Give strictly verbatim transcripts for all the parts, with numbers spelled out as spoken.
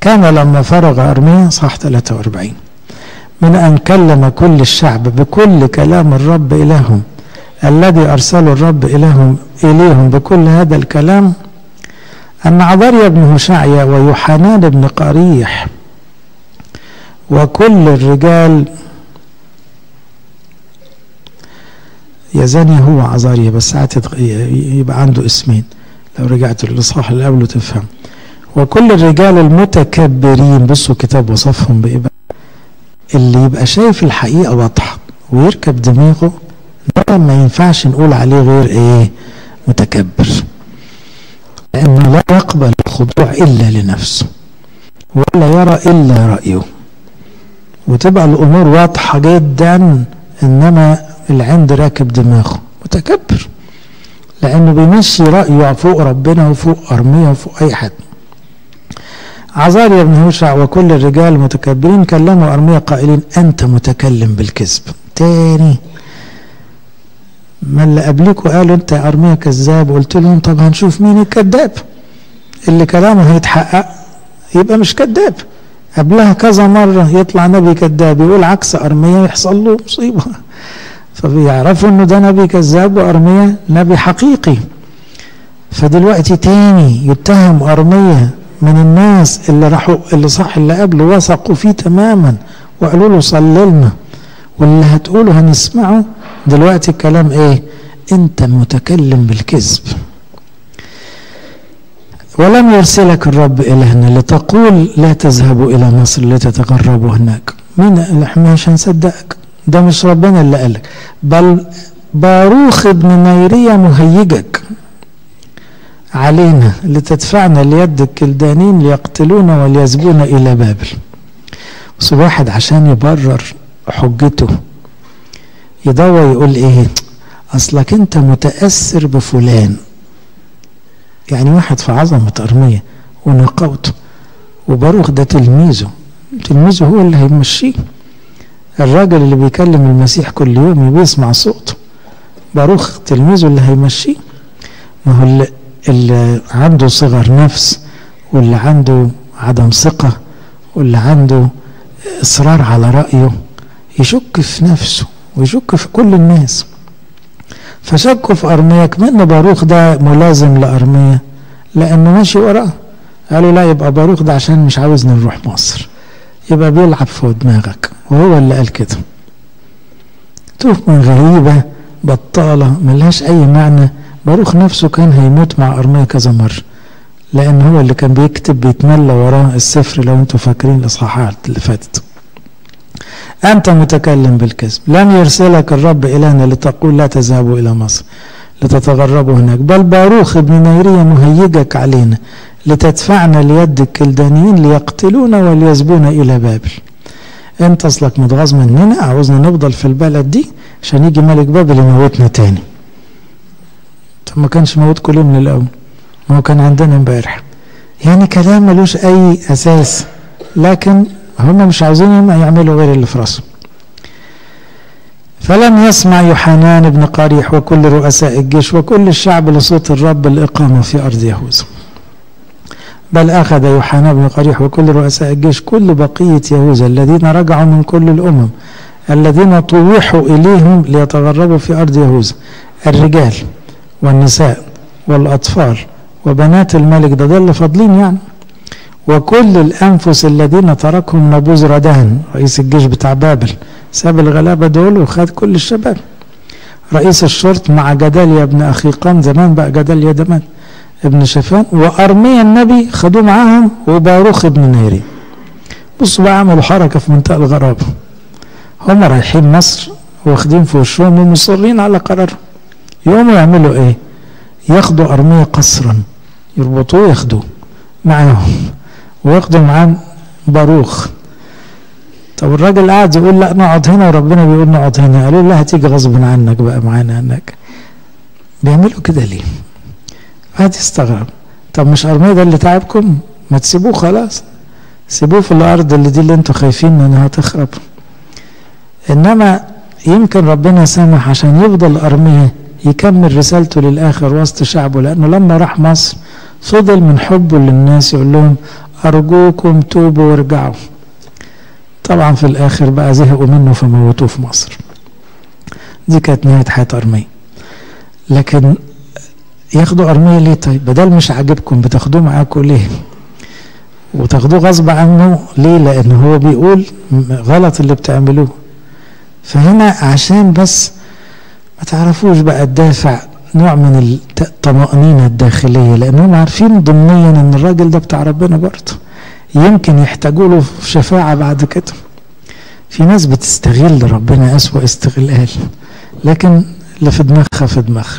كان لما فرغ أرميا صح ثلاثة وأربعين من أن كلم كل الشعب بكل كلام الرب إلههم الذي أرسله الرب إليهم إليهم بكل هذا الكلام، أن عذريا بن هشعيا ويوحنان بن قريح وكل الرجال، يزني هو عذريا بس ساعات يبقى عنده اسمين لو رجعت للإصحاح اللي قبله تفهم، وكل الرجال المتكبرين، بصوا كتاب وصفهم بإيه بقى، اللي يبقى شايف الحقيقة واضحة ويركب دماغه، ده ما ينفعش نقول عليه غير ايه؟ متكبر، لأنه لا يقبل الخضوع إلا لنفسه ولا يرى إلا رأيه، وتبقى الأمور واضحة جدا، إنما العند راكب دماغه متكبر، لأنه بيمشي رأيه فوق ربنا وفوق أرميا وفوق أي حد. عذريا بن هوشع وكل الرجال المتكبرين كلموا أرميا قائلين أنت متكلم بالكذب. تاني ما اللي قبلكوا قالوا أنت يا أرميا كذاب، وقلت لهم طب هنشوف مين الكذاب، اللي كلامه هيتحقق يبقى مش كذاب. قبلها كذا مرة يطلع نبي كذاب يقول عكس أرميا يحصل له مصيبة، فبيعرفوا انه ده نبي كذاب وأرميا نبي حقيقي. فدلوقتي تاني يتهم أرميا من الناس اللي راحوا اللي صح اللي قبله وثقوا فيه تماما وقالوا له صللنا واللي هتقوله هنسمعه، دلوقتي الكلام ايه؟ انت متكلم بالكذب. ولم يرسلك الرب إلهنا لتقول لا تذهبوا إلى مصر لتتغربوا هناك. مين؟ احنا مش هنصدقك، ده مش ربنا اللي قالك، بل باروخ ابن نيريا مهيجك علينا لتدفعنا ليد الكلدانين ليقتلونا وليسبونا إلى بابل. بس واحد عشان يبرر حجته يدور يقول ايه؟ اصلك انت متأثر بفلان، يعني واحد في عظمة أرميا ونقاوته، وباروخ ده تلميذه، تلميذه هو اللي هيمشيه، الراجل اللي بيكلم المسيح كل يوم بيسمع صوته، باروخ تلميذه اللي هيمشيه. ما هو اللي, اللي عنده صغر نفس واللي عنده عدم ثقة واللي عنده إصرار على رأيه يشك في نفسه ويشك في كل الناس، فشكوا في أرميا كمان باروخ ده ملازم لأرميا لأنه ماشي وراه. قالوا لا، يبقى باروخ ده عشان مش عاوزنا نروح مصر، يبقى بيلعب فوق دماغك، وهو اللي قال كده. تهمة غريبة بطالة ملهاش أي معنى. باروخ نفسه كان هيموت مع أرميا كذا مرة، لأن هو اللي كان بيكتب بيتملى وراه السفر لو أنتوا فاكرين الإصحاحات اللي فاتت. أنت متكلم بالكذب، لم يرسلك الرب إلهنا لتقول لا تذهبوا إلى مصر لتتغربوا هناك، بل باروخ ابن نيريا مهيجك علينا لتدفعنا ليد الكلدانيين ليقتلونا وليسبونا إلى بابل. أنت أصلك متغاظ مننا، عاوزنا نفضل في البلد دي عشان يجي ملك بابل يموتنا تاني. طب ما كانش موتكم ليه من الأول؟ ما هو كان عندنا امبارح. يعني كلام ملوش أي أساس، لكن هم مش عاوزين يعملوا غير اللي في راسهم. فلم يسمع يوحنان بن قريح وكل رؤساء الجيش وكل الشعب لصوت الرب الإقامة في أرض يهوذا، بل أخذ يوحنان بن قريح وكل رؤساء الجيش كل بقية يهوذا الذين رجعوا من كل الأمم الذين طوحوا إليهم ليتغربوا في أرض يهوذا، الرجال والنساء والأطفال وبنات الملك، ده ده اللي فاضلين يعني، وكل الأنفس الذين تركهم نبوذردان رئيس الجيش بتاع بابل، ساب الغلابة دول وخد كل الشباب. رئيس الشرط مع جداليا ابن أخيقان، زمان بقى جداليا دمان ابن شفان، وأرميا النبي خدوه معاهم، وباروخ ابن نيري. بصوا بقى عملوا حركة في منطقة الغرابة، هم رايحين مصر واخدين في وشهم ومصرين على قرارهم. يقوموا يعملوا ايه؟ ياخدوا أرميا قصرا، يربطوه ياخدوه معاهم وياخدوا معاه باروخ. طب الراجل قاعد يقول لا نقعد هنا وربنا بيقول نقعد هنا، قالوا لا هتيجي غصب عنك بقى معانا هناك. بيعملوا كده ليه؟ واحد يستغرب. طب مش أرميا ده اللي تعبكم؟ ما تسيبوه خلاص، سيبوه في الأرض اللي دي اللي انتوا خايفين انها تخرب. انما يمكن ربنا سامح عشان يفضل أرميا يكمل رسالته للآخر وسط شعبه، لأنه لما راح مصر فضل من حبه للناس يقول لهم أرجوكم توبوا وارجعوا. طبعا في الآخر بقى زهقوا منه فموتوه في مصر. دي كانت نهاية حياة أرميا. لكن ياخدوا أرميا ليه طيب؟ بدل مش عاجبكم بتاخدوه معاكم ليه؟ وتاخدوه غصب عنه ليه؟ لأن هو بيقول غلط اللي بتعملوه. فهنا عشان بس ما تعرفوش بقى الدافع، نوع من الطمأنينة الداخلية، لأنهم عارفين ضمنيا أن الراجل ده بتاع ربنا برضه، يمكن يحتاجوا له في شفاعة بعد كده. في ناس بتستغل ربنا أسوأ استغلال، لكن اللي في دماغها في دماغها.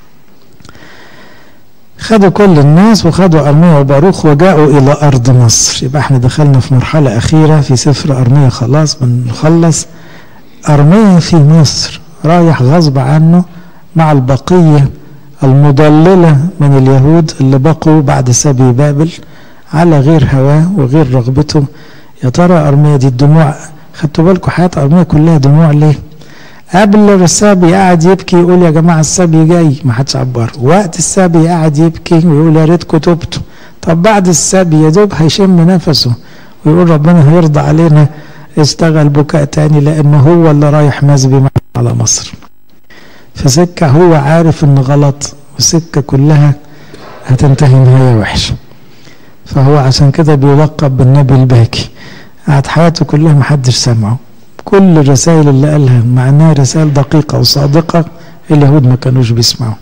خدوا كل الناس وخدوا أرميا وباروخ وجاءوا إلى أرض مصر. يبقى احنا دخلنا في مرحلة أخيرة في سفر أرميا، خلاص بنخلص. أرميا في مصر رايح غصب عنه مع البقية المضللة من اليهود اللي بقوا بعد سبي بابل على غير هواه وغير رغبته. يا ترى أرميا دي الدموع، خدتوا بالكم حياة أرميا كلها دموع ليه؟ قبل السبي قاعد يبكي يقول يا جماعة السبي جاي، ما حدش عبره. وقت السبي قاعد يبكي ويقول يا ريتكم تبتوا. طب بعد السبي يا دوب هيشم نفسه ويقول ربنا هيرضى علينا، اشتغل بكاء تاني، لأنه هو اللي رايح مسبي على مصر. فسكة هو عارف إن غلط، والسكة كلها هتنتهي نهاية وحشة. فهو عشان كده بيلقب بالنبي الباكي. قعد حياته كلها محدش سمعه. كل الرسائل اللي قالها مع انها رسائل دقيقة وصادقة اليهود ما كانوش بيسمعوا.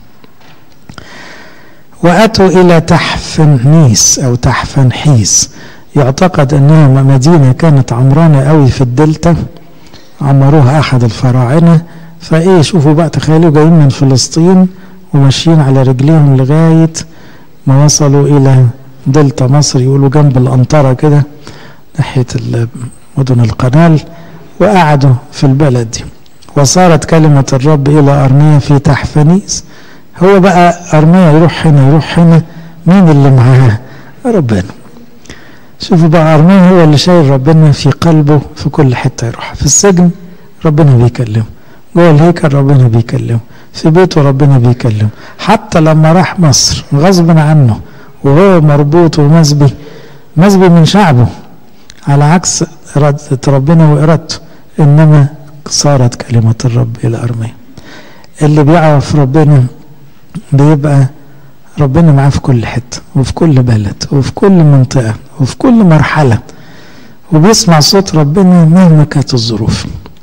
وأتوا إلى تحفنيس أو تحفنحيس، يعتقد أنها مدينة كانت عمرانة قوي في الدلتا، عمروها أحد الفراعنة. فإيه شوفوا بقى، تخيلوا جايين من فلسطين وماشيين على رجليهم لغاية ما وصلوا إلى دلتا مصر، يقولوا جنب الأنطرة كده ناحية مدن القنال، وقعدوا في البلد دي. وصارت كلمة الرب إلى أرميا في تحفنيس. هو بقى أرميا يروح هنا يروح هنا، مين اللي معاه؟ ربنا. شوفوا بقى أرميا هو اللي شايل ربنا في قلبه في كل حتة يروح. في السجن ربنا بيكلمه، جوه الهيكل ربنا بيكلمه، في بيته ربنا بيكلمه. حتى لما راح مصر غصب عنه وهو مربوط ومسبي، مسبي من شعبه على عكس إرادة ربنا وإرادته، إنما صارت كلمة الرب إلى أرميا. اللي بيعرف ربنا بيبقى ربنا معاه في كل حتة وفي كل بلد وفي كل منطقة وفي كل مرحلة، وبيسمع صوت ربنا مهما كانت الظروف.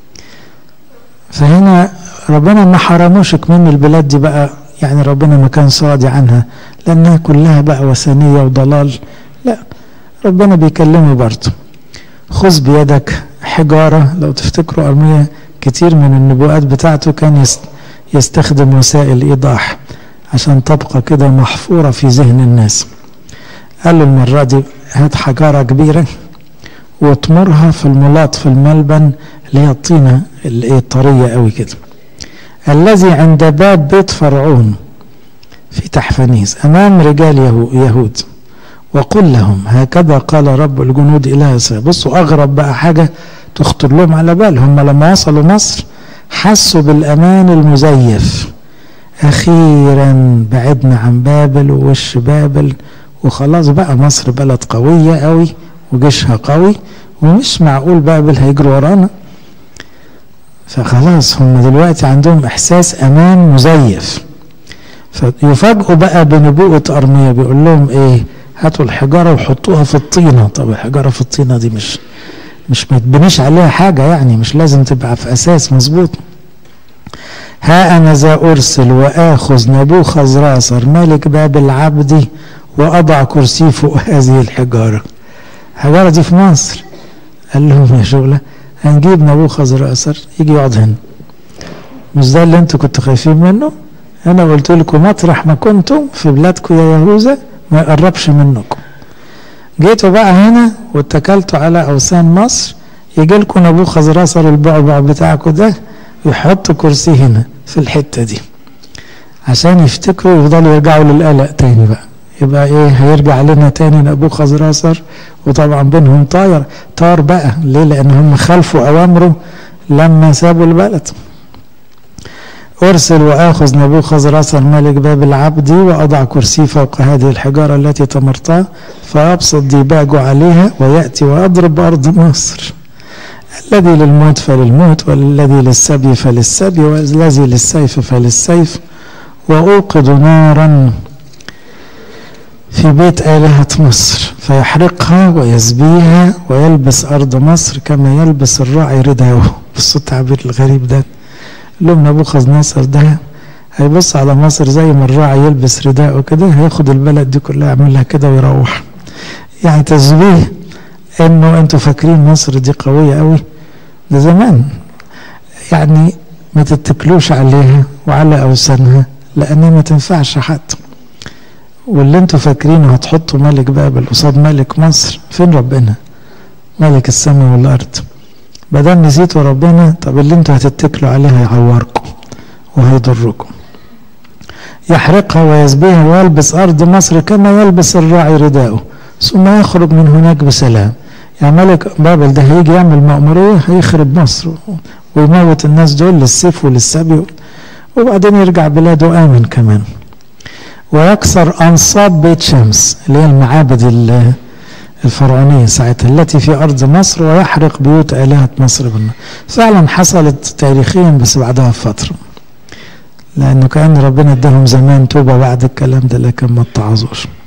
فهنا ربنا ما حرموش من البلاد دي بقى، يعني ربنا ما كان صادي عنها لأنها كلها بقى وثنية وضلال، لا، ربنا بيكلمه برضه. خذ بيدك حجارة. لو تفتكروا أرميا كتير من النبوءات بتاعته كان يستخدم وسائل إيضاح عشان تبقى كده محفورة في ذهن الناس. قال له المرة دي هات حجارة كبيرة واطمرها في الملاط في الملبن اللي هي الطينة اللي هي الطرية قوي كده، الذي عند باب بيت فرعون في تحفنيس أمام رجال يهود، وقل لهم هكذا قال رب الجنود إله إسرائيل. بصوا أغرب بقى حاجة تخطر لهم على بال، هم لما وصلوا مصر حسوا بالأمان المزيف. أخيرا بعدنا عن بابل ووش بابل، وخلاص بقى مصر بلد قوية قوي وجيشها قوي، ومش معقول بابل هيجروا ورانا. فخلاص هم دلوقتي عندهم إحساس أمان مزيف. فيفاجئوا بقى بنبوءة أرميا، بيقول لهم إيه؟ هاتوا الحجارة وحطوها في الطينة. طب الحجارة في الطينة دي مش مش ما تبنيش عليها حاجة، يعني مش لازم تبقى في أساس مظبوط. ها أنا ذا أرسل وآخذ نبوخذ راسر ملك بابل عبدي وأضع كرسي فوق هذه الحجارة. الحجارة دي في مصر. قال لهم يا شغلة هنجيب نبوخذ راسر يجي يقعد هنا. مش ده اللي انتوا كنتوا خايفين منه؟ أنا قلت لكم مطرح ما كنتم في بلادكم يا يهوذا ما يقربش منكم. جيتوا بقى هنا واتكلتوا على أوثان مصر، يجي لكم نبوخذ راسر البعبع بتاعكم ده ويحط كرسي هنا في الحتة دي عشان يفتكروا ويفضلوا يرجعوا للقلق تاني بقى. يبقى ايه؟ هيرجع لنا تاني نبوخذ راسر، وطبعا بينهم طاير طار بقى. ليه؟ لأن هم خالفوا أوامره لما سابوا البلد. أرسل وآخذ نبوخذ رأس الملك بابل عبدي وأضع كرسي فوق هذه الحجارة التي تمرتها فأبسط ديباجه عليها ويأتي وأضرب أرض مصر. الذي للموت فللموت والذي للسبي فللسبي والذي للسيف فللسيف. وأوقد نارا في بيت آلهة مصر فيحرقها ويزبيها ويلبس أرض مصر كما يلبس الراعي رداءه. بصوا التعبير الغريب ده. لهم نبوخذ نصر ده هيبص على مصر زي ما الراعي يلبس رداءه كده، هياخد البلد دي كلها يعملها كده ويروح. يعني تشبيه انه انتوا فاكرين مصر دي قوية قوي، ده زمان يعني ما تتكلوش عليها وعلى اوثانها لانها ما تنفعش حد. واللي انتوا فاكرينه هتحطوا ملك بابل قصاد ملك مصر، فين ربنا ملك السماء والارض؟ بدل نسيتوا ربنا، طب اللي انتوا هتتكلوا عليه هيعوركم وهيضركم. يحرقها ويزبيها ويلبس أرض مصر كما يلبس الراعي رداءه ثم يخرج من هناك بسلام. يعني ملك بابل ده هيجي يعمل مأمورية هيخرب مصر ويموت الناس دول للسيف وللسبي وبعدين يرجع بلاده آمن كمان. ويكسر أنصاب بيت شمس اللي هي المعابد الفرعونية ساعتها التي في أرض مصر ويحرق بيوت آلهة مصر بالنار. فعلا حصلت تاريخيا بس بعدها فترة، لأنه كأن ربنا اداهم زمان توبة بعد الكلام ده لكن ما اتعظوش.